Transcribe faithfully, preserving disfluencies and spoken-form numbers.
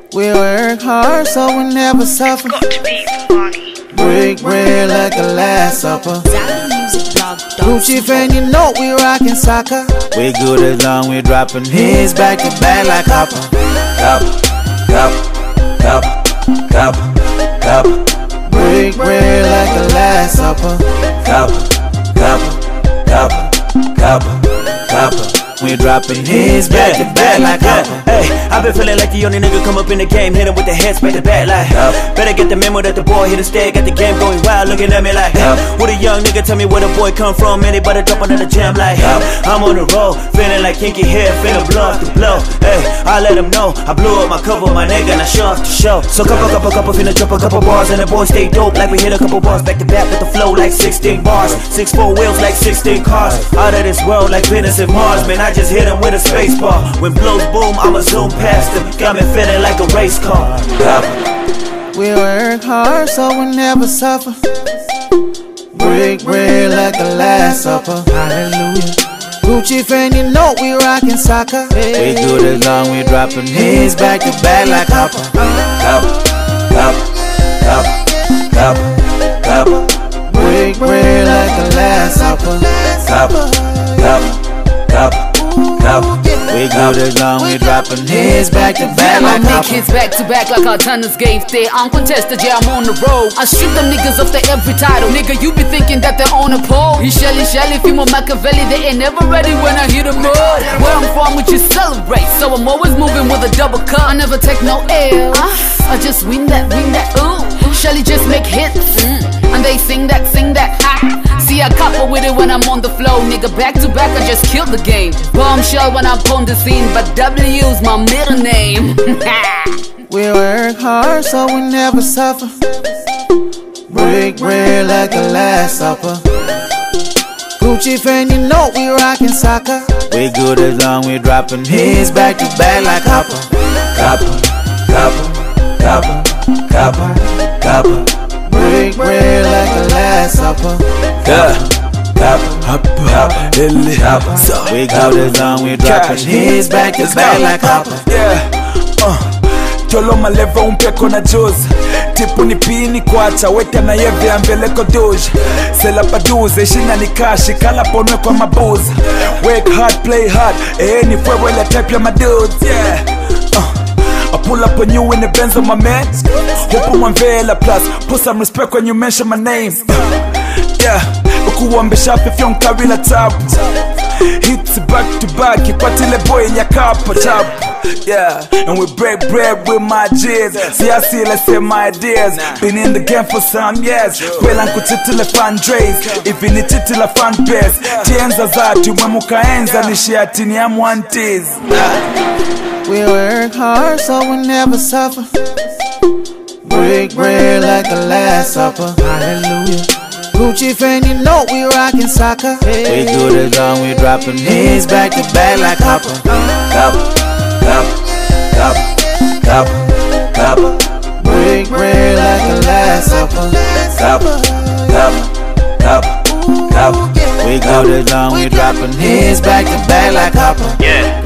We work hard so we never suffer. Got to be funny. Break bread like the Last Supper. Gucci fan, you know we rockin' soccer. We good as long we dropping hits back to back like copper. Copper, copper, copper, copper, copper. Break bread like the Last Supper. Copper, copper, copper, copper, copper. We dropping hits back to back like copper. Hey, I've been feeling like the only nigga come up in the game, hit him with the heads back to back like uh, better get the memo that the boy hit a stay, got the game going wild, looking at me like uh, what a young nigga tell me where the boy come from, anybody drop another jam like uh, I'm on the road, feeling like kinky hair, feeling blow off the blow. Hey, I let him know, I blew up my cover, my nigga, and I show off the show. So couple, couple, couple, finna drop a couple bars, and the boy stay dope like we hit a couple bars back to back with the flow like sixteen bars, six four wheels like sixteen cars, out of this world like Venus and Mars, man. I just hit him with a space bar. When blows boom, I'ma zoom past him. Got me feeling like a race car. We work hard so we never suffer. Break bread like the Last Supper. Hallelujah. Gucci fan, you know we rockin' soccer. We good as long we dropping hits back to back like copper. Copper, copper, copper, copper, copper. Break bread like the Last Supper. Copper, copper, copper. We good as long we dropping hits back to back like I make hits back to back like our tennis games. They uncontested, yeah, I'm on the road. I shoot them niggas off the every title. Nigga, you be thinking that they're on a pole. He Shelly Shelly, Fimo Machiavelli. They ain't never ready when I hit them up. Where I'm from, we just celebrate. So I'm always moving with a double cup. I never take no L. I just win that, win that, ooh. Shelly just make hits, mm. And they sing that, sing that, ah. See, I couple with it when I'm on the flow. Nigga, back to back, I just killed the game. Bombshell when I'm on the scene, but W's my middle name. We work hard so we never suffer. Break bread like the Last Supper. Gucci fan, you know we rockin' soccer. We good as long we dropping hits back to back like copper. Copper, copper, copper, copper, copper. Break bread like the Last Supper. Copper, copper, copper. We good as long we dropping hits back to back like copper. Yeah, uh. Tolo maleva umpeko na juzi. Tipu ni pini kwacha weka na yeve ambeleko doji. Sela paduze shina ni kashi kala ponwe kwa mabuzi. Work hard, play hard. Eh ni fwewe la type ya madudes. Yeah, uh. I pull up on you in the Benz on my man. Hope I'm Vela plus. Put some respect when you mention my name. Yeah, ukuwambe sharp if you don't carry la top. Hits back to back, ikwatile boy in your cup top. Yeah, and we break bread with my G's. See I see, let's say my ideas. Been in the game for some years. Well anku titile fan drays. If you need titile fan base. Tienza zatu mwemuka enza nishi atini ya mwantiz. We work hard so we never suffer. Break bread like the Last Supper. Hallelujah. Gucci fan, you know we rockin' soccer. We good as long we dropping hits back to back like copper. Copper, copper, copper, copper, copper. Break bread like the Last Supper. Copper, copper, copper, copper. We good as long we dropping hits back to back like copper. Yeah.